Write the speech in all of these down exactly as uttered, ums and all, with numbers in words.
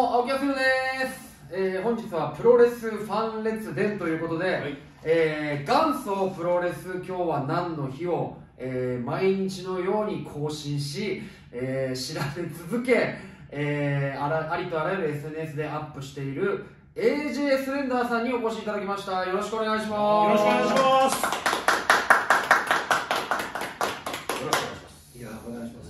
も青木康弘です、えー、本日はプロレスファン列伝ということで、はい、えー、元祖プロレス今日は何の日を、えー、毎日のように更新し、えー、調べ続け、えー、あら、ありとあらゆる エスエヌエス でアップしている エージェー スレンダーさんにお越しいただきました。よろしくお願いします。 よろしくお願いします。 よろしくお願いします。いや、お願いします。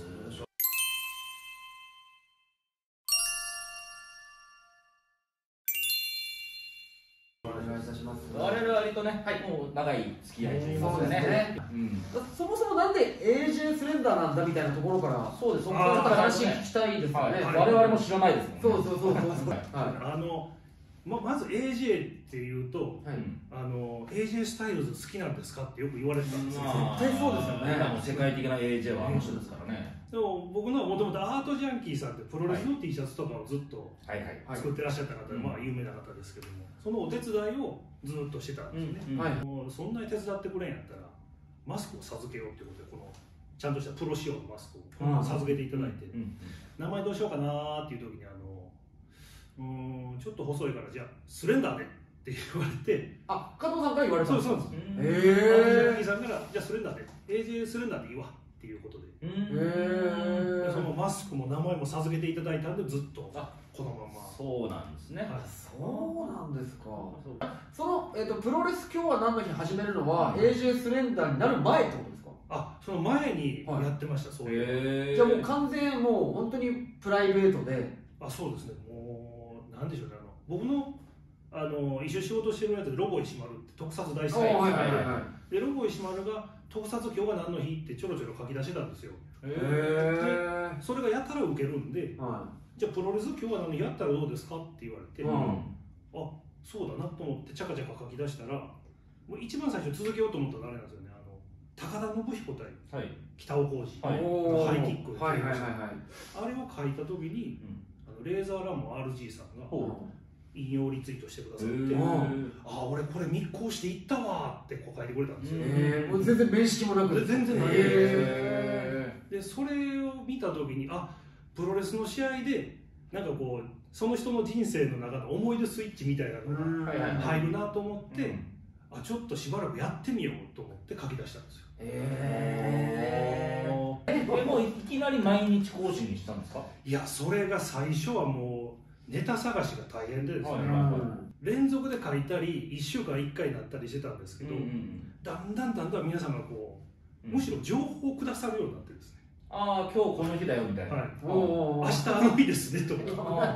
我々は割とね、はい、もう長い付き合いですよね。 そもそもなんで エージェー スレンダーなんだみたいなところから、そうです。そこから話聞きたいですよね。 我々も知らないですもんね。 そうそうそうそう。 あのままず エージェー っていうと、あの エージェー スタイルズ好きなんですかってよく言われてたんですよ。 絶対そうですよね。 今の世界的な エージェー はあの人ですからね。 でも僕のはもともとアートジャンキーさんってプロレスの T シャツとかをずっと作ってらっしゃった方で、まあ有名な方ですけども、そのお手伝いをずっとしてたんですね。もうそんなに手伝ってくれんやったらマスクを授けようってことで、このちゃんとしたプロ仕様のマスクを授けていただいて、名前どうしようかなっていう時に、あのうーんちょっと細いからじゃあスレンダーでって言われて、 あ、加藤さんから言われたんですか？ そうそうです。 へえ。 アートジャンキーさんからじゃあスレンダーで エージェー スレンダーでいいわっていうことで、 へそのマスクも名前も授けていただいたんで、ずっとこのまま。 そうなんですね。 そうなんですか。その、えー、とプロレス今日は何の日始めるのは エージェー スレンダーになる前ってことですか？ あ、その前にやってました。そういう。 じゃあもう完全もう本当にプライベートで。 あ、そうですね。もうなんでしょうね、あの僕のあの一緒に仕事してるやつでロボ石丸って特撮大好きで、ロボ石丸が特撮今日は何の日ってちょろちょろ書き出してたんですよ。でそれがやたら受けるんで、じゃあプロレス今日は何やったらどうですかって言われて、あ、そうだなと思ってチャカチャカ書き出したら、もう一番最初続けようと思ったらあれなんですよね、あの高田信彦対北尾浩二のハイキック、あれを書いた時に、あのレーザーラモン アールジー さんが引用リツイートしてくださって、あ、俺これ密航していったわってこう書いてくれたんですよ。 もう全然面識もなく。 全然ないで、それを見た時に、あ、プロレスの試合でなんかこうその人の人生の中の思い出スイッチみたいなのが入るなと思って、あ、ちょっとしばらくやってみようと思って書き出したんですよ。 えー、もういきなり毎日更新にしたんですか？ いや、それが最初はもうネタ探しが大変でですね、連続で書いたりいっしゅうかんいっかいになったりしてたんですけど、だんだんだんだん皆さんがこうむしろ情報をくださるようになってですね、 ああ、今日この日だよみたいな、はい、 明日あの日ですねとか、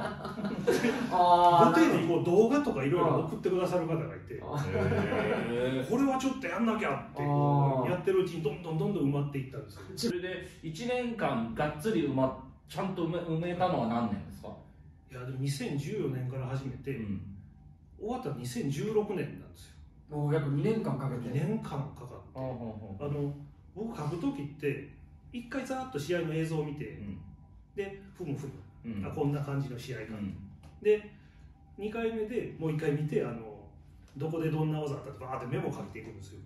ご丁寧にこう動画とかいろいろ送ってくださる方がいて、これはちょっとやんなきゃってやってるうちにどんどんどんどん埋まっていったんですよ。 それでいちねんかんがっつり埋まちゃんと埋め、埋めたのは何年ですか？ いや、でもにせんじゅうよねんから始めて、うん、終わったらにせんじゅうろくねんなんですよ。 もう約にねんかんかけて。 にねんかんかかって、あの僕書く時って一回ざーっと試合の映像を見て、うん、でふむふむ、うん、あ、こんな感じの試合か、うん、でにかいめでもういっかい見て、あのどこでどんな技あったってバーってメモ書いていくんですよ。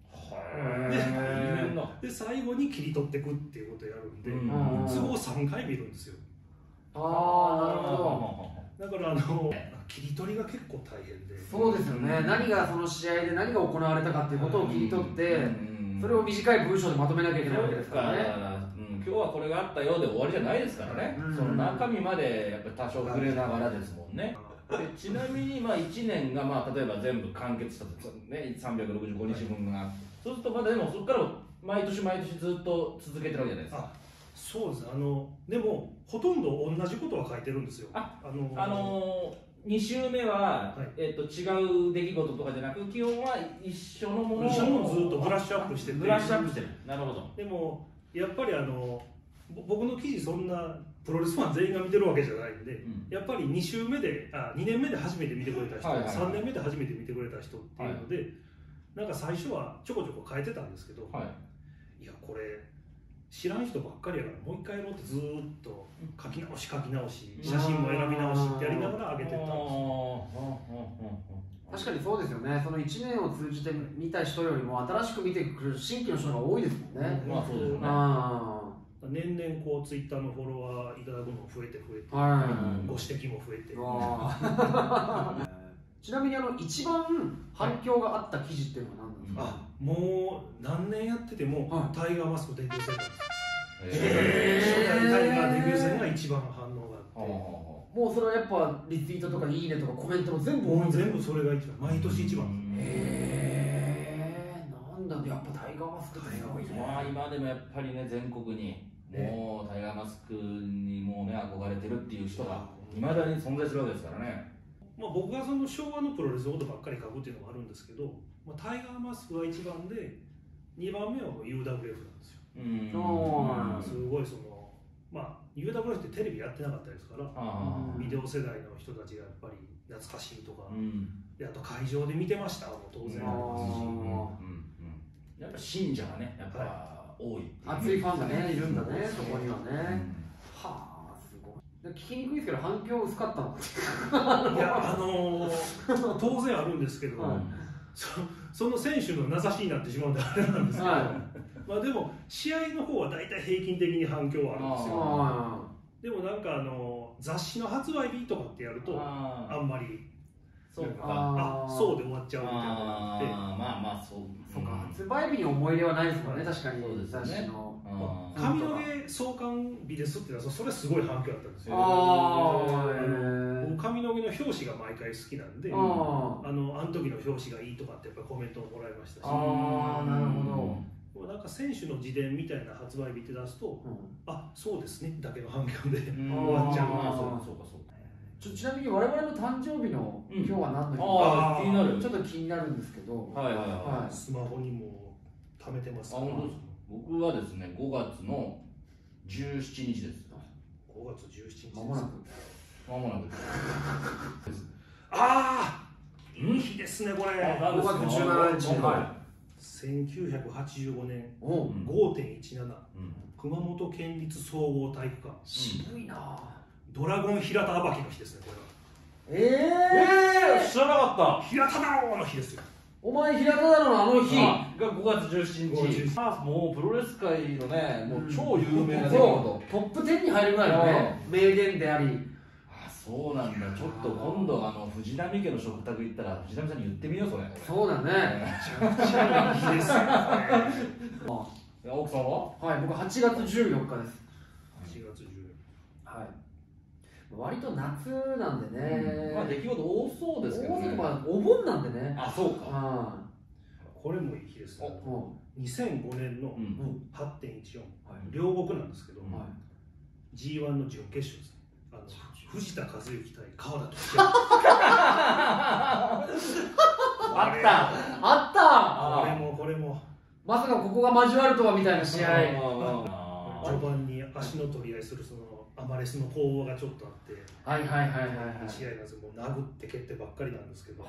で, で最後に切り取っていくっていうことをやるんで、うん、都合さんかい見るんですよ。 ああ、なるほど。だからあの切り取りが結構大変で。 そうですよね、うん、何がその試合で何が行われたかっていうことを切り取って、うん、それを短い文章でまとめなきゃいけないわけですからね。 うん、今日はこれがあったようで終わりじゃないですからね、うん、その中身までやっぱり多少触れながらですもんね。でちなみにまあいちねんがまあ例えば全部完結したと、ね、さんびゃくろくじゅうごにちぶんが、はい、そうするとまだでもそこから毎年毎年ずっと続けてるわけじゃないですか。 あ、そうです。あのでもほとんど同じことは書いてるんですよ。 あ、あのーあのー、に週目は、はい、えー、と違う出来事とかじゃなく基本は一緒のものを一緒のずっとブラッシュアップしてて、 ブラッシュアップしてる。なるほど。 でもやっぱりあの僕の記事そんなプロレスファン全員が見てるわけじゃないんで、うん、やっぱりに週目であにねんめで初めて見てくれた人、はいはいはい、さんねんめで初めて見てくれた人っていうので、はい、なんか最初はちょこちょこ変えてたんですけど、はい、いやこれ知らん人ばっかりやからもう一回やろうってずーっと書き直し書き直し写真も選び直しってやりながら上げてったんですよ。 確かにそうですよね。そのいちねんを通じて見た人よりも新しく見てくる新規の人が多いですもんね。 まあそうですよね。 あ年々こうツイッターのフォロワーいただくのも増えて増えて、ご指摘も増えて。 ちなみにあの一番反響があった記事っていうのは何なんですか？ あ、もう何年やってても、はい、タイガーマスクデビュー戦なんです。 へー、 初代タイガーデビュー戦が一番反応があって、 もうそれはやっぱリツイートとかいいねとかコメントも全部もう全部それが一番、毎年一番。 へえ、なんだろう、やっぱタイガーマスクってすごいね。 まあ今でもやっぱりね、全国にもうタイガーマスクにもうね憧れてるっていう人がいまだに存在するわけですからね。 まあ、僕がその昭和のプロレスのことばっかり書くっていうのもあるんですけど、まあ、タイガーマスクが一番でにばんめは ユーダブリューエフ なんですよ。うん、すごいその、まあ、ユーダブリューエフ ってテレビやってなかったですから、ビデオ世代の人たちがやっぱり懐かしいとか、うん、であと会場で見てましたも当然ありますし、 やっぱ信者がねやっぱ多い、 熱いファンがねいるんだね、そこにはね。はあ、すごい。聞きにくいですけど反響薄かったの？ いや、あのー、当然あるんですけど、はい、そ, その選手の名指しになってしまうんであれなんですけど、はい、まあでも試合の方は大体平均的に反響はあるんですよ。でもなんかあの雑誌の発売日とかってやるとあんまりそうか、あ、そうで終わっちゃうみたいなのがあって、 まあまあそう、 そうか、発売日に思い入れはないですもんね、確かに。そうですね。 雑誌の髪の毛創刊日ですっていうのはそれすごい反響だったんですよ。僕髪の毛の表紙が毎回好きなんで、あのあの時の表紙がいいとかってやっぱコメントをもらいましたし。 ああ、なるほど。なんか選手の自伝みたいな発売日って出すと、うん、あ、そうですねだけの反響で終わっちゃう。 ああ、そうかそうか。 ちょちなみに我々の誕生日の今日は何の日か、うん、気になる。 ちょっと気になるんですけど、 はいはいはい。 スマホにも貯めてますか？ あ、本当ですか？僕はですね、ごがつのじゅうしちにちです。 ごがつじゅうしちにち。 まもなく。 まもなく。 ああ、いい日ですねこれ。 ごがつじゅうしちにち。 せんきゅうひゃくはちじゅうごねん ごてんいちなな、熊本県立総合体育館。 渋いな。 ドラゴン平田暴きの日ですねこれは。ええー、知らなかった。 平田だろうの日ですよ。 お前平田だろうのあの日がごがつじゅうしちにち。もうプロレス界のね、もう超有名な出来事。トップじゅうに入るぐらいのね、名言であり。 あ、そうなんだ。ちょっと今度あの藤波家の食卓行ったら藤波さんに言ってみようそれ。 そうだね。 めちゃくちゃいい日ですよね。 奥さんは？ はい、僕はちがつじゅうよっかです。 はちがつじゅうよっか。 はい。割と夏なんでね、 まあ出来事多そうですけどね。 まあお盆なんでね。 あ、そうか。 これもいい日ですね。にせんごねんの はちてんいちよん、両国なんですけど、ジーワン の準決勝ですね。あの藤田和幸対川田俊明。 あった。 あった。 これもこれも。 まさかここが交わるとはみたいな試合。 序盤に足の取り合いするそのアマレスの攻防がちょっとあって、 はいはいはいはいはい。 試合なんですよ。もう殴って蹴ってばっかりなんですけど。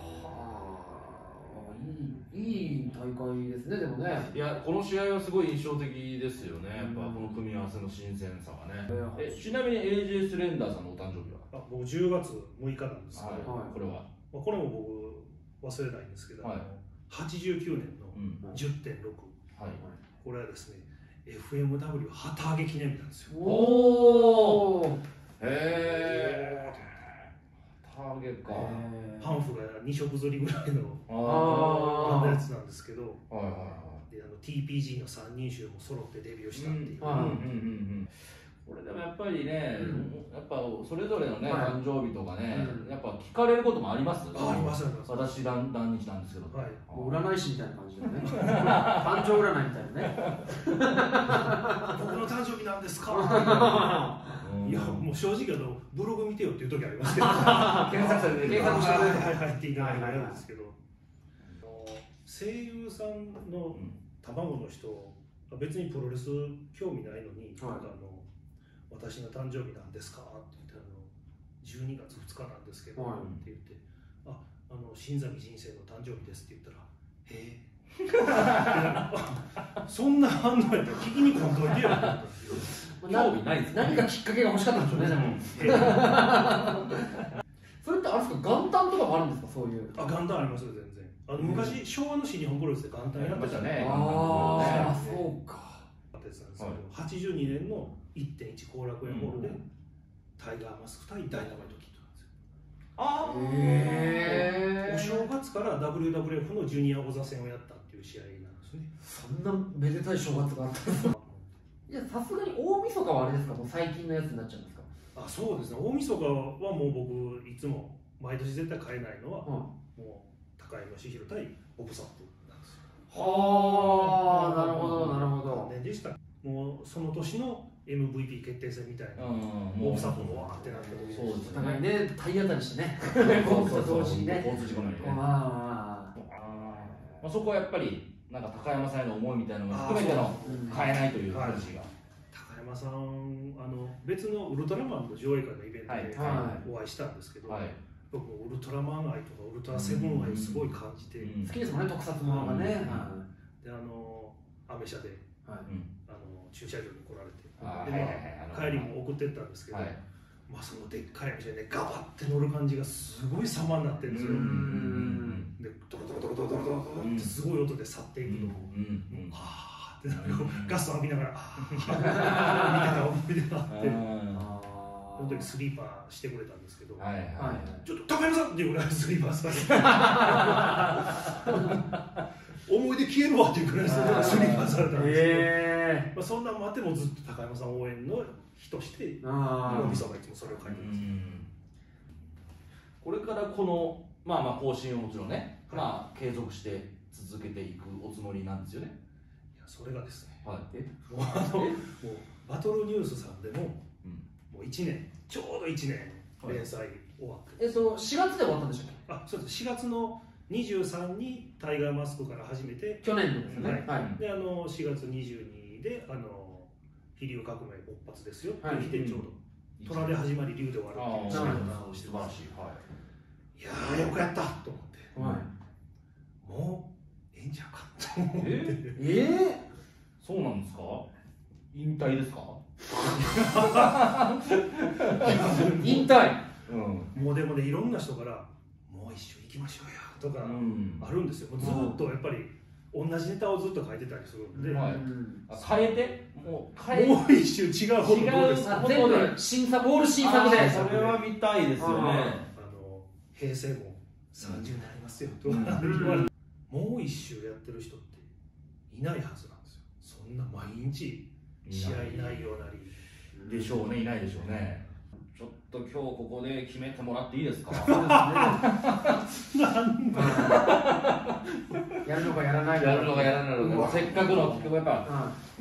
いいいい大会ですねでもね。 いやこの試合はすごい印象的ですよね。やっぱこの組み合わせの新鮮さがね。えちなみに エージェー スレンダーさんのお誕生日は？ あ、僕じゅうがつむいかなんですけど、 これはこれも僕忘れないんですけど、はちじゅうきゅうねんの じゅってんろく、これはですね エフエムダブリュー 旗揚げ記念日なんですよ。 おお。 へえ。旗揚げか。 パンフがにしょく釣りぐらいのあんなやつなんですけど、であの ティーピージー のさんにん衆も揃ってデビューしたっていう。 これでもやっぱりね、やっぱそれぞれのね誕生日とかね、やっぱ聞かれることもあります。 ありますあります。 私何日なんですけど、 占い師みたいな感じでね。誕生占いみたいなね。 僕の誕生日なんですか。いやもう正直あのブログ見てよっていう時ありますけど。 検索されて検索してはいはいはいって言いながらやるんですけど、声優さんの卵の人別にプロレス興味ないのに、なんかあの私の誕生日なんですかって言って、あのじゅうにがつふつかなんですけど、はい、って言って、あ、あの新崎人生の誕生日ですって言ったら、へえそんな反応やったら聞きに来んといてよ。 興味ないです。 何かきっかけが欲しかったんでしょうね。でもそれってあれですか、元旦とかもあるんですか、そういう。 あ、元旦ありますよ全然。あの昔、うん、昭和の新日本プロレスで元旦やってましたね。 ああ、そうか。 やつなんですけど、はい、はちじゅうにねんの いってんいち 後楽園ホールで、うん、タイガーマスク対ダイナマイトキッドなんですよ。ああ、へえ。お正月から ダブリューダブリューエフ のジュニア王座戦をやったっていう試合なんですね。 そんなめでたい正月があったんですか。いや、さすがに大晦日はあれですか、もう最近のやつになっちゃうんですか。 あ、そうですね。大晦日はもう僕いつも毎年絶対買えないのは、うん、もう高山義弘対ボブサップなんですよ。 はあ、なるほどなるほど。 何年でした。もうその年の エムブイピー 決定戦みたいな、ボブサップもわーってなってる。 そうですね。お互いね、体当たりしてね。交通同時にね。交通事故なんでね。まあ、そこはやっぱりなんか高山さんへの思いみたいなのも含めての買えないという話が。 高山さん、あの別のウルトラマンの上映会のイベントでお会いしたんですけど、僕もウルトラマン愛とかウルトラセブン愛をすごい感じて、 好きですもんね、特撮ものがね。 で、あのアメ車であの駐車場に来られて、帰りも送ってったんですけど、まあそのでっかいアメ車でガバッて乗る感じがすごい様になってるんですよ。で、ドロドロドロドロドロドロってすごい音で去っていくのを、はーってガスを浴びながら、あー見てた思い出があって、その時スリーパーしてくれたんですけど、ちょっと高山さんっていうぐらいスリーパーされて、思い出消えるわっていうぐらいスリーパーされたんですけど、そんなのもあってもずっと高山さん応援の日として、大晦日がいつもそれを書いてます。 これからこのまあまあ更新をもちろんね、はい、まあ継続して続けていくおつもりなんですよね。 いや、それがですね、 はい、えもうあのもうバトルニュースさんでも、うん、もういちねん、ちょうどいちねん連載終わって、 はい、えっとしがつで終わったんでしたっけ。 あ、そうです。しがつのにじゅうさんにタイガーマスクから始めて、 去年のですね、 はいはい、であのしがつにじゅうにであの飛龍革命勃発ですよっていう日でちょうど、虎で始まり龍で終わるっていう締め方をしてます。いやー、よくやったと思って、はい、もうええんちゃうかと思って。ええー、 そうなんですか。引退ですか。 引退、 うん、もうでもね、いろんな人からもう一周行きましょうよとかあるんですよ。もうずっとやっぱり同じネタをずっと書いてたりするんで、 はい、変えてもう変えもう一周違うことどうですか。 全部新作、オール新作で。 それは見たいですよね。 平成もさんじゅうになりますよとか言われて、もう一周やってる人っていないはずなんですよ。そんな毎日試合内容なりでしょうね。いないでしょうね。ちょっと今日ここで決めてもらっていいですか。 やるのかやらないのか、 やるのかやらないのか、せっかくの企画やっぱ、うん、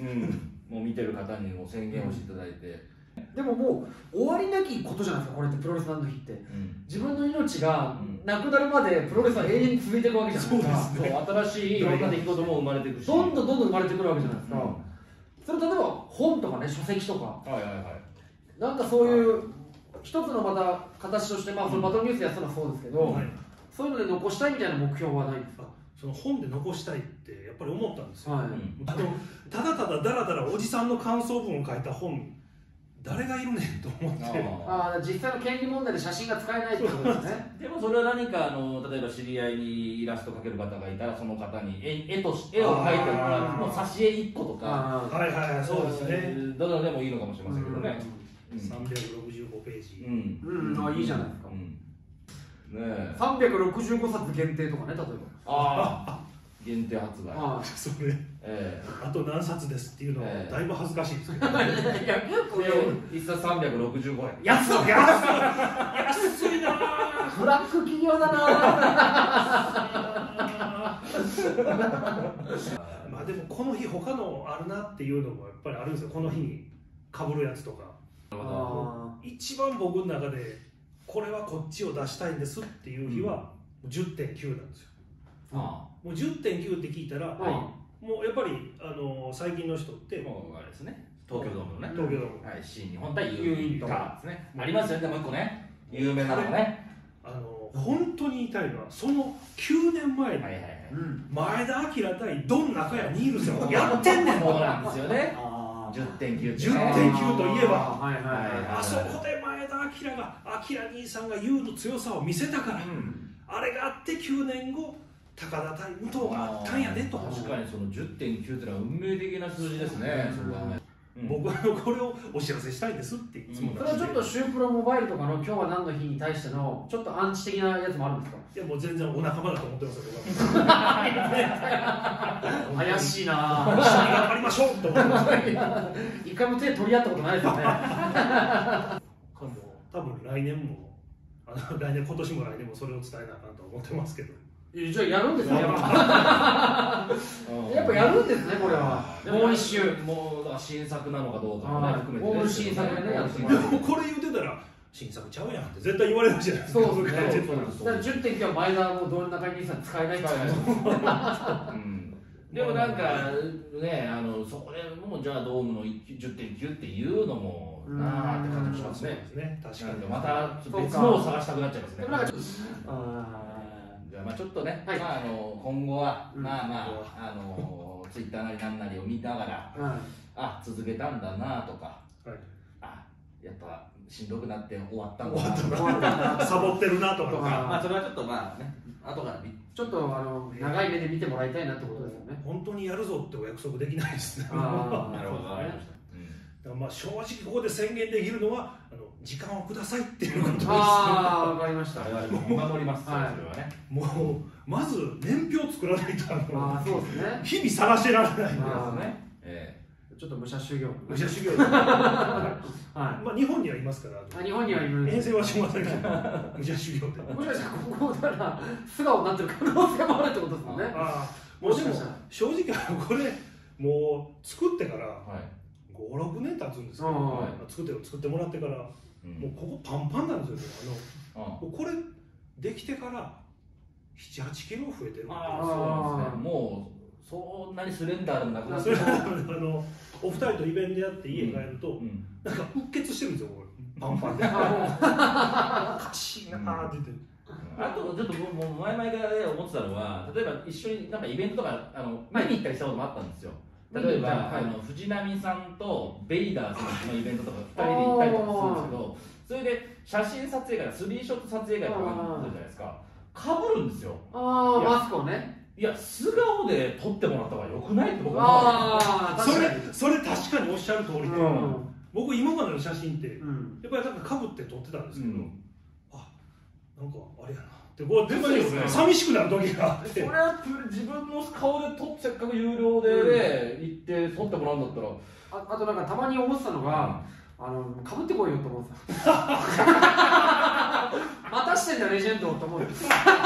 もう見てる方にも宣言をしていただいて。 でももう終わりなきことじゃないですか、これってプロレスなんの日って、うん、自分の命がなくなるまでプロレスは永遠に続いていくわけじゃないですか。 そうですね、新しいいろんな出来事も生まれていくし、 どんどんどんどん生まれてくるわけじゃないですか、うん、それ例えば本とかね、書籍とか、 はいはいはい、 なんかそういう一つのまた形として、まあ、そのバトルニュースやったのはそうですけど、うん、はい、そういうので残したいみたいな目標はないんですか。 その本で残したいってやっぱり思ったんですよ、はい、あのただただだらだらおじさんの感想文を書いた本誰がいるねんと思って。 ああ、実際の権利問題で写真が使えないってことですね。 でもそれは何かあの例えば知り合いにイラスト描ける方がいたら、その方に絵, 絵, と絵を描いてもらう、もう挿絵いっことか、 はいはいはい、そうですね、 どれでもいいのかもしれませんけどね。 さんびゃくろくじゅうごページ、 うん、うん、あ、いいじゃないですか、 うん、ね、 さんびゃくろくじゅうごさつ限定とかね、例えば。ああ限定発売。 ああ、それ、えー、あと何冊ですっていうのはだいぶ恥ずかしいですけど、ね、 えー、いや、これ一冊さんびゃくろくじゅうごえん。 安い安い安いなぁ。ブラック企業だなぁ。 まあでもこの日他のあるなっていうのもやっぱりあるんですよ。この日に被るやつとか。一番僕の中でこれはこっちを出したいんですっていう日は じゅってんきゅう なんですよ。ああ、もう じゅってんきゅう って聞いたら、はい、もうやっぱりあの最近の人ってもうあれですね、東京ドームのね、 東京ドーム、 はい、新日本対ユーイントですね、ありますよね。もう一個ね、有名なのね、 あの本当に言いたいのはそのきゅうねんまえに前田明対ドン中谷ニールセンをやってんねん。 そうなんですよね。じゅってんきゅう、 じゅってんきゅうといえば、あそこで前田明が明兄さんがユーの強さを見せたから、うん、あれがあってきゅうねんご高田対武藤があったんやでと。 確かにその じゅってんきゅう っていうのは運命的な数字ですね。 僕はこれをお知らせしたいんですっていつも。 それはちょっとシュープロモバイルとかの今日は何の日に対してのちょっとアンチ的なやつもあるんですか？ いやもう全然お仲間だと思ってますよ。 怪しいなぁ。一緒に頑張りましょうと思ってます。 一回も手取り合ったことないですよね。 多分来年もあの来年今年も来年もそれを伝えなあかんと思ってますけど。 じゃあやるんですね。やっぱやっぱやるんですねこれは。もう一周もう新作なのかどうかもね含めて。 オール新作でねやってもらう。でもこれ言ってたら新作ちゃうやんって絶対言われるじゃないですか。 そうですね。だからじゅってんきゅうは前田もどんな感じに使えないから。 でもなんかね、あのそこでもうじゃあドームの じゅってんきゅう っていうのもなあって感じしますね。 確かにまた別のを探したくなっちゃいますね。まあちょっとね、 はい、 まああの今後は、うん、まあまああのツイッターなりなんなりを見ながら、うん、あ続けたんだなとか、はい、あやっぱしんどくなって終わったんだな、 サボってるなとか、 まあそれはちょっとまあね後からちょっとあの長い目で見てもらいたいなってことですよね。 本当にやるぞってお約束できないですね。 あなるほど、わかりました。 だからまあ正直ここで宣言できるのはあの時間をくださいっていうことです。 ああわかりました。 我々も守ります。はい、それはね。 もうまず年表作らないとあのあそうですね。 日々探してられないんですね。 ええ、ちょっと武者修行。 武者修行。はい。まあ日本にはいますから。 日本にはいる。 遠征はしませんけど武者修行って。 もしかしたらここから素顔になってる可能性もあるってことですもんね。 ああ。もうでも正直これもう作ってから。ご、ろくねん経つんですけど、作って作ってもらってから、もうここパンパンなんですよ。あのこれできてからなな、はちキロ増えてる。 ああ、そうなんですね。もうそんなにスレンダーでもなくなって、 あのお二人とイベントでやって家帰ると、なんかうっ血してるんですよ。パンパンで。おかしいなーって言って。 あとちょっともう前々から思ってたのは、例えば一緒になんかイベントとかあの見に行ったりしたこともあったんですよ。例えば、はい、あの藤波さんとベイダー選手のイベントとかふたりで行ったりとかするんですけど、それで写真撮影会、スリーショット撮影会とかあるじゃないですか、かぶるんですよ。 ああ、マスクをね。 いや、素顔で撮ってもらった方がよくないって僕は思う。それ、それ確かにおっしゃる通りで、うん、僕今までの写真って、うん、やっぱりなんかかぶって撮ってたんですけど、うん、あ、なんかあれやな。でこうでもね、寂しくなる時があって、 それは自分の顔で撮ってせっかく有料で、ね、行って撮ってもらうんだったら、 あ, あとなんかたまに思ってたのが、うん、あのかぶってこいよと思ってた。またしてんだレジェンドと思う。もう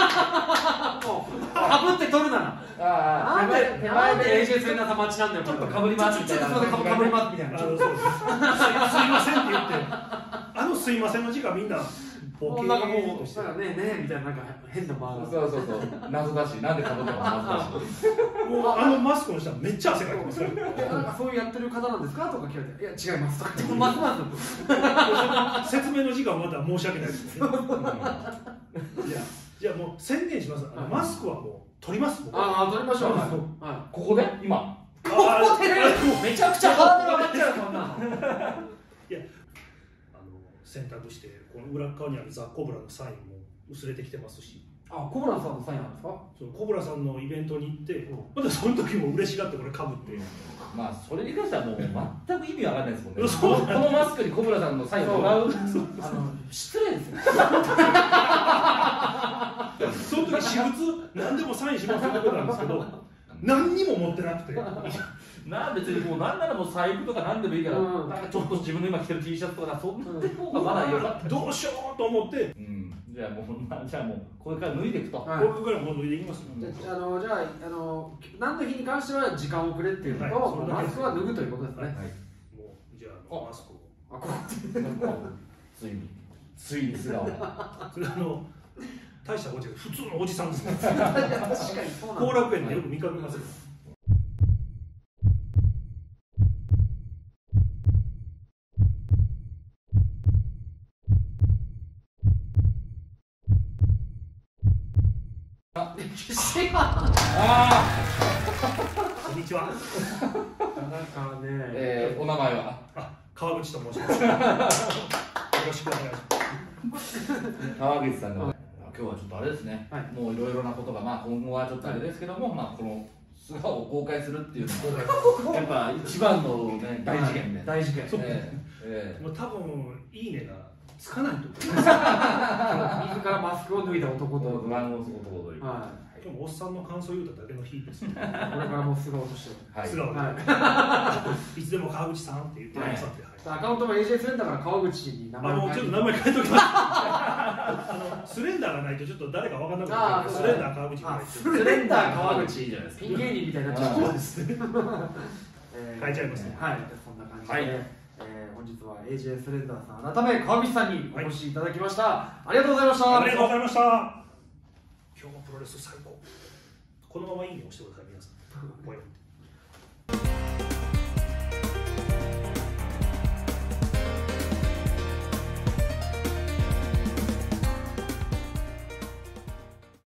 かぶって撮るなら。ああ、手前で練習するなたちなんだよ。ちょっとかぶりますみたいな。ちょっとかぶりますみたいな。 すいませんって言って、あのすいませんの時間みんな。 なんかもう、なんかねえねえみたいな、なんか変なマーク。 そうそうそう、謎だし、なんでかぶっても謎だし。 もうあのマスクの下めっちゃ汗かいてます。なんかそういうやってる方なんですかとか聞かれて、いや違いますとかってますます。説明の時間また申し訳ないですね。いや、じゃあもう宣言します。マスクはもう取ります。 ああ、取りましょう。 ここで今。 ここでめちゃくちゃハードル上がっちゃうそんなの。 いや。選択してこの裏側にあるザ・コブラのサインも薄れてきてますし、 あ、コブラさんのサインなんですか？ そう、コブラさんのイベントに行って、うん、またその時も嬉しがってこれかぶって、うん、 まあそれに関してはもう全く意味わかんないですもんね。このマスクにコブラさんのサインをもらう、あの失礼ですよ。 その時私物何でもサインしますってことなんですけど、何にも持ってなくて。 な別にもうなんならもう財布とか何でもいいから、うん、なんかちょっと自分の今着てる T シャツとかそんな方がまだよかった。 どうしようと思って、 うん、じゃあもうじゃあもうこれから脱いでいくと。 はい、これからもう脱いでいきます。 じゃあのじゃああの何の日に関しては時間をくれっていうのと、はい、マスクは脱ぐということですね。はい。はい、もうじゃあマスクを。 あ、こうついについに素顔。 それあの大したおじ普通のおじさんですね。 確かにそうなんです。 後楽園でよく見かけますよ。 あこんにちは。 なんかね、 えー、お名前は？ あ、川口と申します。よろしくお願いします。 川口さんが今日今日はちょっとあれですね、 はい、 もういろいろなことが、まあ、今後はちょっとあれですけども、はい、まあ、この素顔を公開するっていうのがやっぱ一番の、ね、大事件で、 大事件、 そう、 ええもう多分いいねがつかないと思います。 自らマスクを脱いだ男と不安をする男という、 はい、今日もおっさんの感想言うただけの日です、ね、 これからもう素顔として、 はい、素顔で、はい、いつでも川口さんって言ってくださって、はいはい、アカウントも エージェー スレンダーから川口に名前を変えて、ちょっと名前変えときますあのスレンダーがないとちょっと誰か分かんなくなるスレンダー川口が入ってスレンダー川口いいじゃないですか、 ピン芸人みたいになっちゃうそうですね変えちゃいますね、 はい、そんな感じで、 はい、 えー、本日は エージェー スレンダーさん改め川口さんにお越しいただきました、はい、ありがとうございました。 ありがとうございました。今日もプロレス最高。このままいいね押してください皆さん。